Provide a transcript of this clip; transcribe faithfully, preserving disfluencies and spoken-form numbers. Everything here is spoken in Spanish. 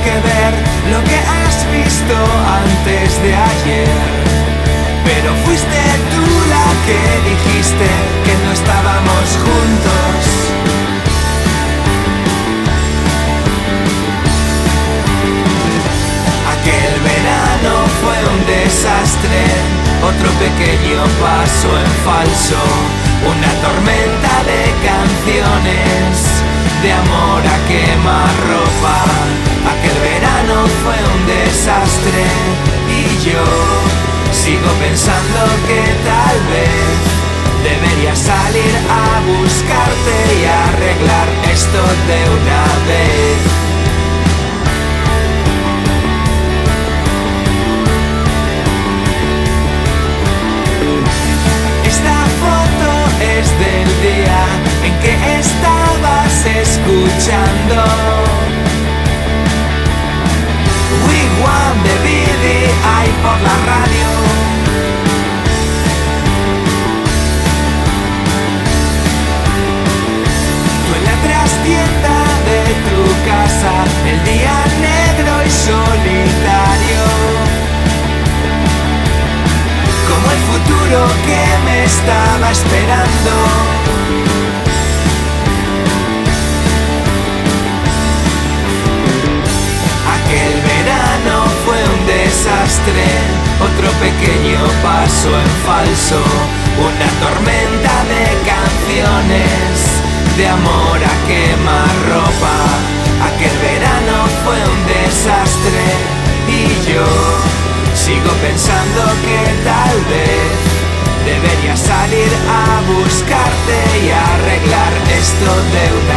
que ver lo que has visto antes de ayer. Pero fuiste tú la que dijiste que no estábamos juntos. Aquel verano fue un desastre, otro pequeño paso en falso, una tormenta de canciones, de amor a quemarropa. Aquel verano fue un desastre y yo sigo pensando que tal vez debería salir a buscarte y arreglar esto de una vez. Esta foto es del día en que estabas escuchando Wigwam de B D I por la radio. Tú en la trastienda de tu casa, el día negro y solitario, como el futuro que me estaba esperando. Aquel verano fue un desastre, otro pequeño paso en falso, una tormenta de canciones, de amor a quemarropa. Aquel verano fue un desastre y yo sigo pensando que tal vez debería salir a buscarte y arreglar esto de una